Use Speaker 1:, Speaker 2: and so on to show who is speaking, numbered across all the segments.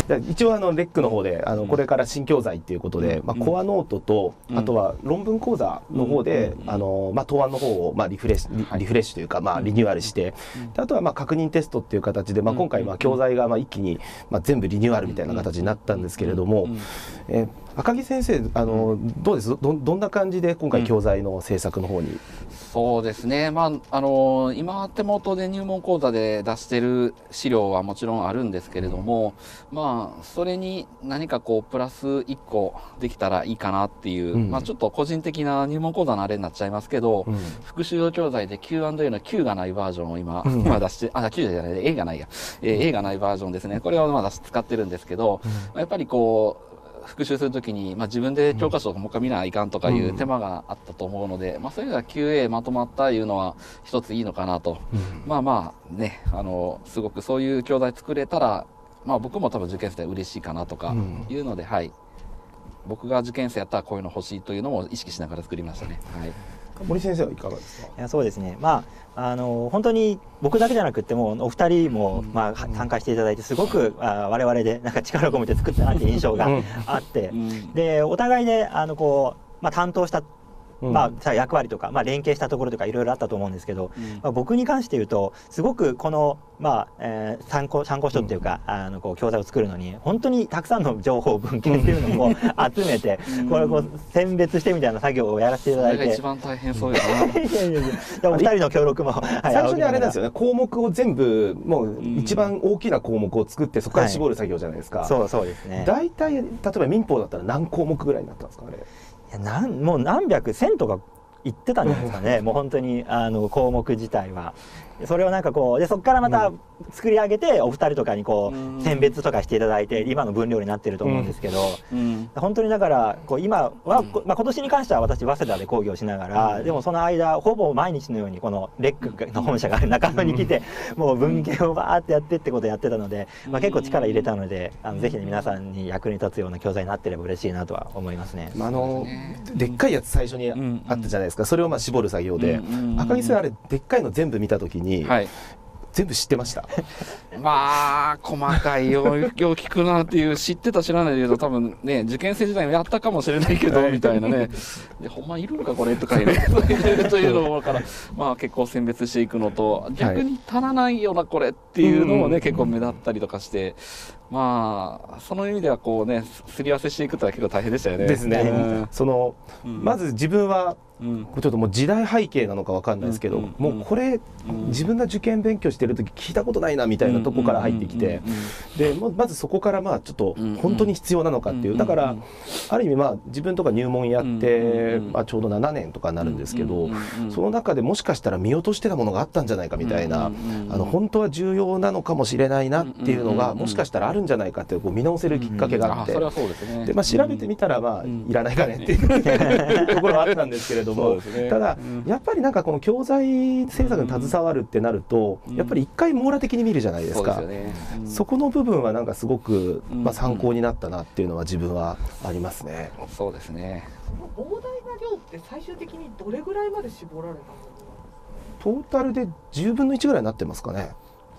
Speaker 1: 一応レックの方でこれから新教材っていうことで、コアノートと、あとは論文講座の方で答案の方をリフレッシュというかリニューアルして、あとは確認テストっていう形で、今回教材が一気に全部リニューアルみたいな形になったんですけれども、赤木先生どうです？どんな感じで今回教材の制作の方に？
Speaker 2: そうですね、今手元で入門講座で出してる資料はもちろんあるんですけれども、それに何かプラス1個できたらいいかなっていう、ちょっと個人的な入門講座のあれになっちゃいますけど、復習教材で Q&A の Q がないバージョンを今出して、Q じゃない、A がないや、A がないバージョンですね。これを使ってるんですけど、やっぱり復習するときに、自分で教科書をもう一回見ないかんとかいう手間があったと思うので、そういうのは QA まとまったいうのは一ついいのかなと。ね、すごくそういう教材作れたら、僕も多分受験生で嬉しいかなとかいうので、はい。僕が受験生やったらこういうの欲しいというのも意識しながら作りましたね。はい。
Speaker 1: 森先生はいかがですか？
Speaker 3: いや、そうですね。本当に僕だけじゃなくてもお二人も参加していただいて、すごく我々で力を込めて作ったなっていう印象があって、でお互いで担当した役割とか、連携したところとかいろいろあったと思うんですけど、僕に関して言うとすごくこの、参考書っていうか、教材を作るのに本当にたくさんの情報文献っていうのを集めてこれを選別してみたいな作業をやらせていただいて、
Speaker 2: それが一番大変そうやな。
Speaker 3: お二人の協力も、
Speaker 1: 最初にあれなんですよね、項目を全部もう一番大きな項目を作ってそこから絞る作業じゃないですか。
Speaker 3: そうですね。
Speaker 1: 大体例えば民法だったら何項目ぐらいになったんですか？あれ
Speaker 3: もう何百1000とか言ってたんじゃないですかね。もう本当に項目自体は。それをでそこからまた作り上げてお二人とかに選別とかしていただいて今の分量になってると思うんですけど、本当にだから今は今年に関しては私早稲田で講義をしながら、でもその間ほぼ毎日のようにこのレックの本社がある中野に来てもう文献をバーってやってってことをやってたので、結構力入れたのでぜひ皆さんに役に立つような教材になってれば嬉しいなとは思いますね。
Speaker 1: でっかいやつ最初にあったじゃないですか。それを絞る作業で、赤木さんあれでっかいの全部見た時に全部知ってました？
Speaker 2: 細かいよう聞くなっていう、知ってた知らないけど多分ね、受験生時代もやったかもしれないけどみたいなね、でほんまいるのかこれとか入れるというのから結構選別していくのと、逆に足らないよなこれっていうのもね、結構目立ったりとかして、その意味ではすり合わせしていくとは結構大変でしたよね。
Speaker 1: ですね。まず自分はちょっともう時代背景なのかわかんないですけど、もうこれ自分が受験勉強してる時聞いたことないなみたいなとこから入ってきて、でまずそこからちょっと本当に必要なのかっていう、だからある意味自分とか入門やってちょうど7年とかになるんですけど、その中でもしかしたら見落としてたものがあったんじゃないかみたいな、本当は重要なのかもしれないなっていうのがもしかしたらあるんじゃないかって見直せるきっかけがあって、で調べてみたらいらないかねっていうところはあったんですけれども、ただやっぱりこの教材制作に携わるってなるとやっぱり一回網羅的に見るじゃないですか。そこの部分はすごく参考になったなっていうのは自分はありますね。
Speaker 2: そうですね。
Speaker 4: 膨大な量って最終的にどれぐらいまで絞られたの？
Speaker 1: トータルで10分の1ぐらいになってますかね。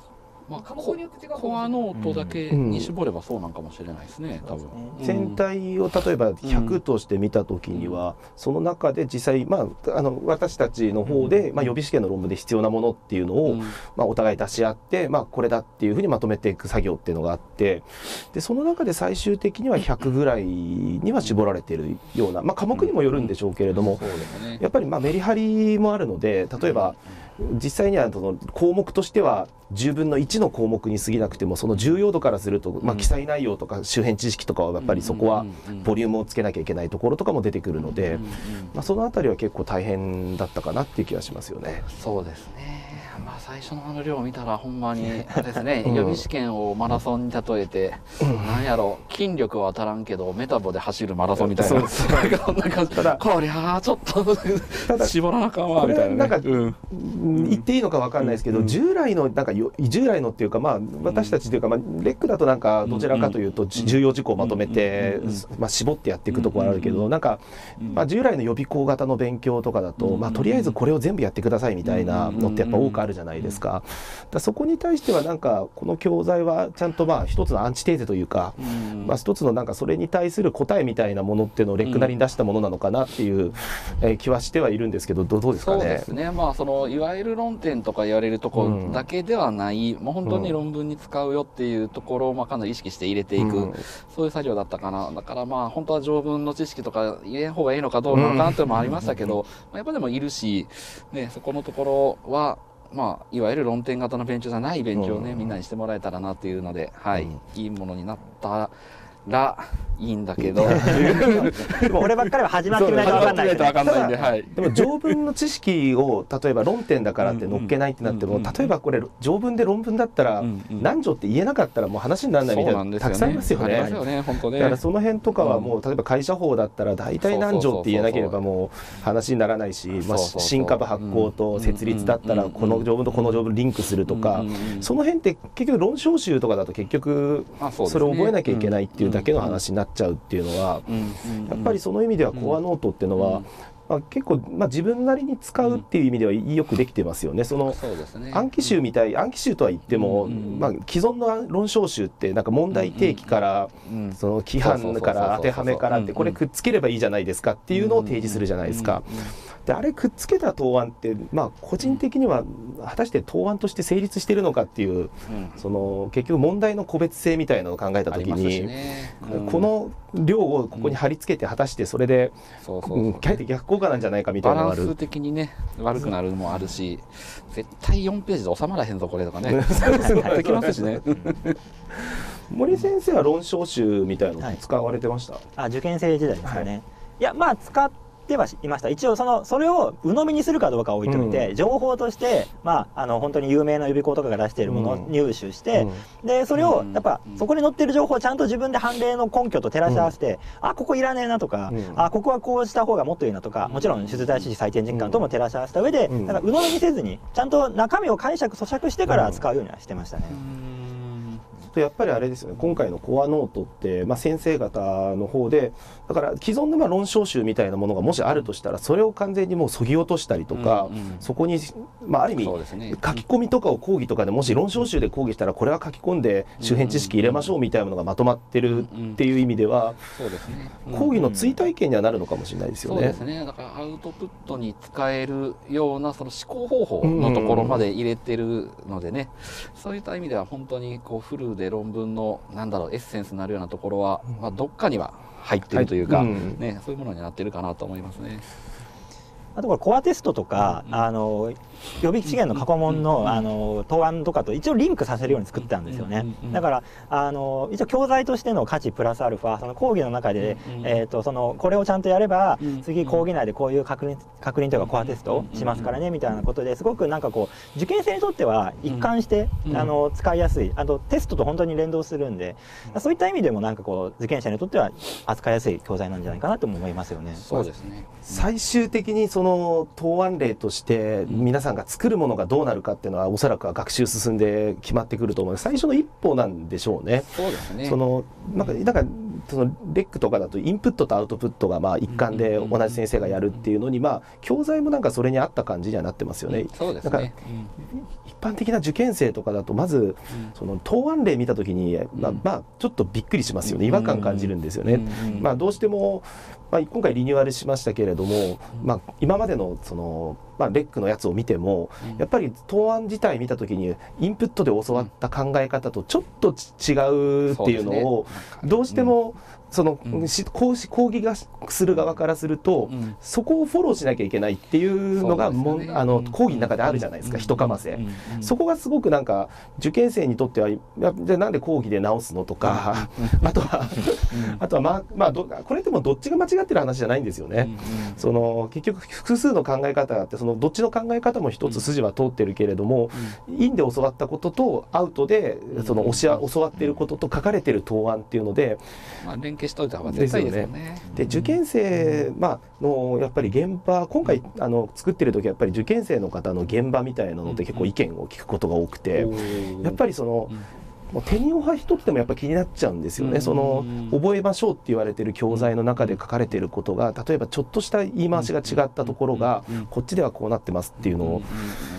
Speaker 2: コアノートだけに絞ればそうなんかもしれないですね、多分。
Speaker 1: 全体を例えば100として見た時には、その中で実際私たちの方で予備試験の論文で必要なものっていうのをお互い出し合ってこれだっていうふうにまとめていく作業っていうのがあって、でその中で最終的には100ぐらいには絞られているような、科目にもよるんでしょうけれども、やっぱりメリハリもあるので、例えば実際には項目としては10分の1の項目に過ぎなくても、その重要度からすると、記載内容とか周辺知識とかはやっぱりそこはボリュームをつけなきゃいけないところとかも出てくるので、そのあたりは結構大変だったかなっていう気がしますよね。
Speaker 2: そうですね。最初の量を見たらほんまにあれですね、予備試験をマラソンに例えて、なんやろ、筋力は足らんけどメタボで走るマラソンみたいな、こんな感じ。こりゃちょっと絞らなあかんわみたいなね。
Speaker 1: 言っていいのかわかんないですけど、従来のっていうか私たちというかレックだとどちらかというと重要事項をまとめて絞ってやっていくところあるけど、従来の予備校型の勉強とかだととりあえずこれを全部やってくださいみたいなのってやっぱ多くあるじゃないですか。だそこに対してはなんかこの教材はちゃんと一つのアンチテーゼというか、一つのなんかそれに対する答えみたいなものっていうのをレックなりに出したものなのかなっていう、気はしてはいるんですけど、どうですかね。
Speaker 2: そうですね。そのいわゆる論点とか言われるところだけではない、もう本当に論文に使うよっていうところをかなり意識して入れていく、そういう作業だったかな。だから本当は条文の知識とか入れん方がいいのかどうなのかなっていうのもありましたけど、やっぱでもいるし、ね、そこのところはいわゆる論点型の勉強じゃない勉強をね、みんなにしてもらえたらなっていうので、いいものになったらいいんだけど
Speaker 3: こればっかりは始まってみないと分かんない
Speaker 1: で、でも条文の知識を例えば論点だからって載っけないってなっても、例えばこれ条文で論文だったら何条って言えなかったらもう話にならないみたいなたくさんありますよね。だからその辺とかはもう例えば会社法だったら大体何条って言えなければもう話にならないし、新株発行と設立だったらこの条文とこの条文リンクするとか、その辺って結局論証集とかだと結局それを覚えなきゃいけないっていうだけの話になっちゃうっていうのは、やっぱりその意味ではコアノートっていうのは、結構、自分なりに使うっていう意味ではよくできてますよね。その暗記集みたい、暗記集とは言っても、既存の論証集ってなんか問題提起から、その規範から当てはめからってこれくっつければいいじゃないですかっていうのを提示するじゃないですか。であれくっつけた答案って、個人的には果たして答案として成立しているのかっていう、その結局問題の個別性みたいなのを考えた時に、この量をここに貼り付けて果たしてそれでかえって逆効果なんじゃないかみたいなのがある。
Speaker 2: バランス的にね悪くなるのもあるし、絶対4ページで収まらへんぞこれとかねできますしね。
Speaker 1: 森先生は論証集みたいなの使われてました？
Speaker 3: 受験生時代ですかね。いや使ってはいました。一応それを鵜呑みにするかどうか置いといて、情報として本当に有名な予備校とかが出しているものを入手して、でそれをやっぱそこに載ってる情報をちゃんと自分で判例の根拠と照らし合わせて、ここいらねえなとか、ここはこうした方がもっといいなとか、もちろん出題指示採点実感とも照らし合わせた上で、鵜呑みにせずにちゃんと中身を解釈咀嚼してから使うようにはしてましたね。
Speaker 1: やっぱりあれですよね、今回のコアノートって、先生方の方でだから既存の論証集みたいなものがもしあるとしたら、それを完全にもう削ぎ落としたりとか、そこに、ある意味、書き込みとかを講義とかでもし論証集で講義したらこれは書き込んで周辺知識入れましょうみたいなのがまとまってるっていう意味では、講義の追体験にはなるのかもしれないですよね。
Speaker 2: そうですね。だからアウトプットに使えるようなその思考方法のところまで入れてるのでね、そういった意味では本当にフルで論文のエッセンスになるようなところは、どっかには入ってるというか、そういうものになってるかなと思いますね。
Speaker 3: あとコアテストとか、予備資源の過去問の、答案とかと一応リンクさせるように作ってたんですよね。だから一応教材としての価値プラスアルファ、その講義の中で、これをちゃんとやれば次講義内でこういう確認というかコアテストをしますからねみたいなことで、すごく受験生にとっては一貫して使いやすい、テストと本当に連動するんで、そういった意味でも受験者にとっては扱いやすい教材なんじゃないかなとも思いますよね。
Speaker 2: そうですね。
Speaker 1: 最終的にその答案例として皆さんが作るものがどうなるかっていうのはおそらくは学習進んで決まってくると思うので、最初の一歩なんでしょうね。
Speaker 2: そうですね。
Speaker 1: なんかそのレックとかだとインプットとアウトプットが一環で同じ先生がやるっていうのに、教材もなんかそれに合った感じにはなってますよね。
Speaker 2: そうですね。
Speaker 1: 一般的な受験生とかだとまずその答案例見た時にちょっとびっくりしますよね。違和感感じるんですよね。どうしても今回リニューアルしましたけれども、今までのそのレックのやつを見てもやっぱり答案自体見た時にインプットで教わった考え方とちょっと違うっていうのをどうしてもその講義がする側からすると、そこをフォローしなきゃいけないっていうのが講義の中であるじゃないですか、一かませ。そこがすごくなんか受験生にとってはじゃあなんで講義で直すのとか、あとはこれでもどっちが間違ってる話じゃないんですよね。その結局複数の考え方があって、そのどっちの考え方も一つ筋は通ってるけれども、インで教わったこととアウトでその教わっていることと書かれている答案っていうので
Speaker 2: 連携しといた方が絶対いいですよね。
Speaker 1: で受験生のやっぱり現場、今回作ってる時はやっぱり受験生の方の現場みたいなので結構意見を聞くことが多くて、やっぱりそのもう手におは一つでもやっぱ気になっちゃうんですよね。その覚えましょうって言われてる教材の中で書かれていることが、例えばちょっとした言い回しが違ったところがこっちではこうなってますっていうのを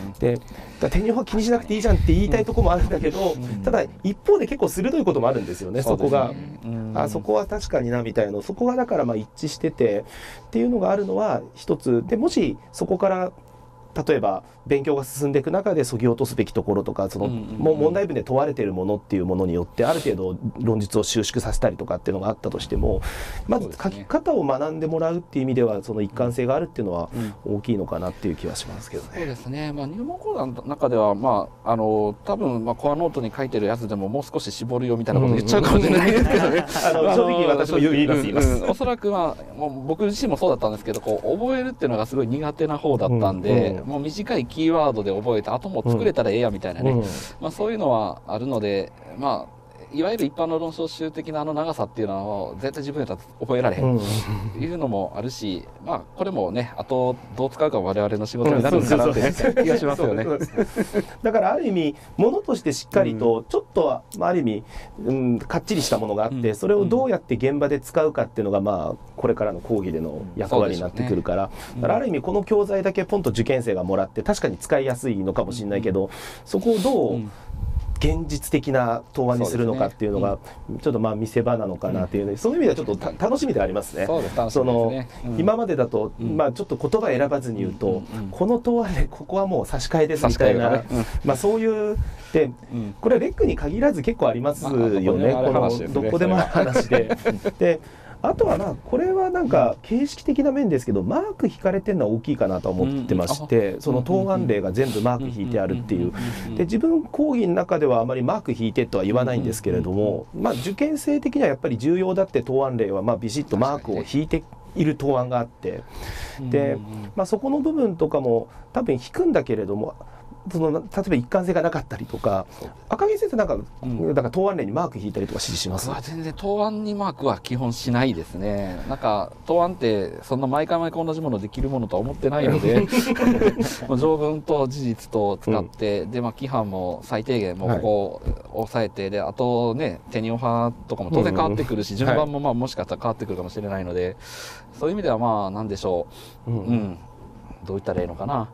Speaker 1: でだから手には気にしなくていいじゃんって言いたいところもあるんだけど、ただ一方で結構鋭いこともあるんですよね、そこが。そこは確かになみたいな、そこがだから一致しててっていうのがあるのは一つで、もしそこから例えば勉強が進んでいく中で削ぎ落とすべきところとか、もう問題文で問われているものっていうものによってある程度論述を収縮させたりとかっていうのがあったとしても、まず書き方を学んでもらうっていう意味ではその一貫性があるっていうのは大きいのかなっていう気はしますけどね。
Speaker 2: そうですね、入門講座の中では、多分コアノートに書いてるやつでももう少し絞るよみたいなこと言っちゃうかもしれないですけどね。
Speaker 1: 正直私も言います。
Speaker 2: おそらくもう僕自身もそうだったんですけど、覚えるっていうのがすごい苦手な方だったんで、もう短いキーワードで覚えてあとも作れたらええやみたいなね、そういうのはあるので、いわゆる一般の論証集的な長さっていうのは絶対自分だったら覚えられへんっていうのもあるし、これもね、あとどう使うか我々の仕事になるんかなって気がしますよね。
Speaker 1: だからある意味ものとしてしっかりとちょっとはある意味、かっちりしたものがあって、それをどうやって現場で使うかっていうのがこれからの講義での役割になってくるから、だからある意味この教材だけポンと受験生がもらって確かに使いやすいのかもしれないけど、そこをどう現実的な答案にするのかっていうのがちょっと見せ場なのかなっていうね、そういう意味ではちょっと楽しみでありますね。今までだとちょっと言葉選ばずに言うと、この答案でここはもう差し替えですみたいな、そういうでこれはレックに限らず結構ありますよね、このどこでもある話で。であとはこれは形式的な面ですけど、マーク引かれてるのは大きいかなと思ってまして、その答案例が全部マーク引いてあるっていう。で自分講義の中ではあまりマーク引いてとは言わないんですけれども、受験生的にはやっぱり重要だって答案例はビシッとマークを引いている答案があって、でそこの部分とかも多分引くんだけれども、例えば一貫性がなかったりとか、赤木先生答案例にマーク引いたりとか指示します？
Speaker 2: 全然答案にマークは基本しないですね。答案ってそんな毎回同じものできるものとは思ってないので条文と事実と使って、で規範も最低限もここを抑えて、であとねテニオ派とかも当然変わってくるし、順番ももしかしたら変わってくるかもしれないので、そういう意味では何でしょう、どう言ったらいいのかな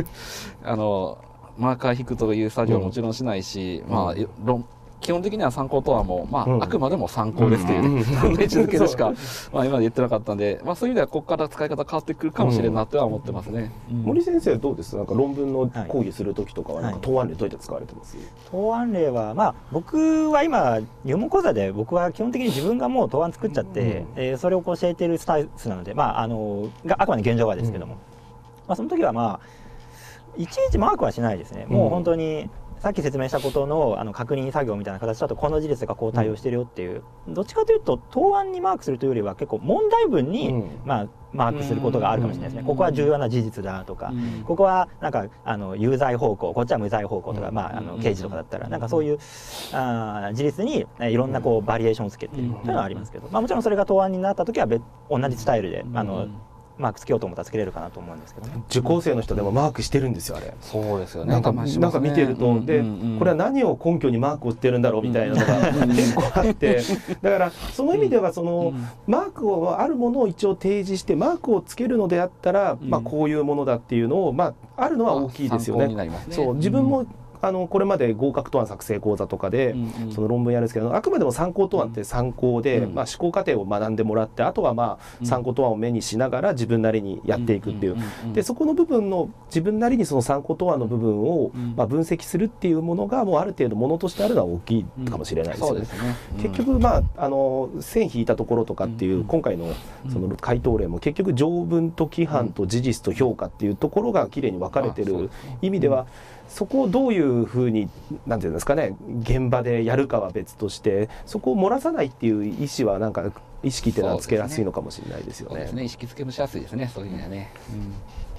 Speaker 2: マーカー引くという作業はもちろんしないし、基本的には参考とはもあくまでも参考ですという位置づけでしか今まで言ってなかったんで、そういう意味ではここから使い方変わってくるかもしれんなとは思ってますね。
Speaker 1: 森先生どうです？論文の講義する時とかは答案例どうやって使われてます？
Speaker 3: 答案例は僕は今入門講座で僕は基本的に自分がもう答案作っちゃって、それを教えているスタイルなので、あくまで現状はですけども、その時はいちいちマークはしないですね。もう本当にさっき説明したことの確認作業みたいな形だと、この事実がこう対応してるよっていう、どっちかというと答案にマークするというよりは結構問題文にマークすることがあるかもしれないですね。ここは重要な事実だとか、ここは有罪方向、こっちは無罪方向とか、刑事とかだったらそういう事実にいろんなバリエーションをつけてというのはありますけど、もちろんそれが答案になった時は同じスタイルでマークつけようと思ったらつけれるかなと思うんですけどね。
Speaker 1: 受講生の人でもマークしてるんですよ、あれ。
Speaker 2: そうですよね。
Speaker 1: 見てると、でこれは何を根拠にマークをしてるんだろうみたいなのが結構あって、だからその意味ではマークをあるものを一応提示して、マークをつけるのであったらこういうものだっていうのをあるのは大きいですよね。そう、自分もこれまで合格答案作成講座とかでその論文やるんですけど、あくまでも参考答案って参考で、思考過程を学んでもらって、あとは参考答案を目にしながら自分なりにやっていくっていう、でそこの部分の自分なりにその参考答案の部分を分析するっていうものがもうある程度ものとしてあるのは大きいかもしれないですよね。結局線引いたところとかっていう今回のその回答例も結局条文と規範と事実と評価っていうところがきれいに分かれてる意味では、そこをどういうふうになんていうんですかね、現場でやるかは別として、そこを漏らさないっていう意思は意識っていうのはつけやすいのかもしれないですよね。
Speaker 2: そうですね、意識つけもしやすいですね、そういう意味ではね。